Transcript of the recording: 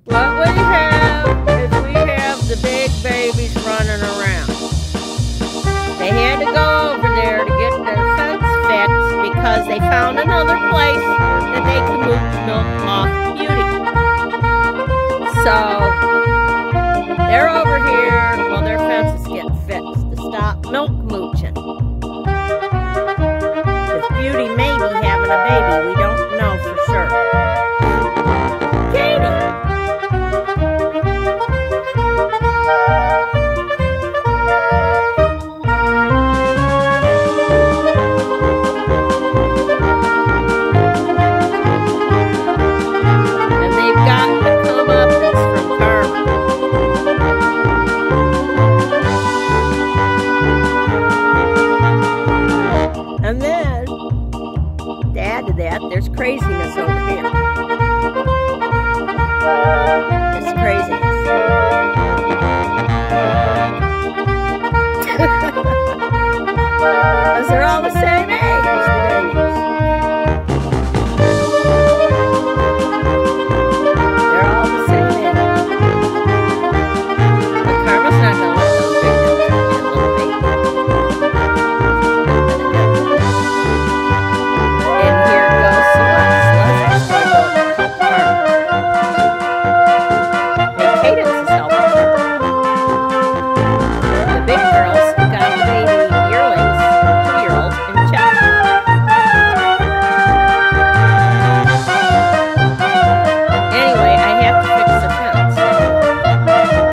What we have is we have the big babies running around. They had to go over there to get their fence fixed because they found another place that they can move milk off Beauty. So they're over here while their fence is getting fixed to stop milk mooching. Because Beauty may be having a baby, we don't know for sure.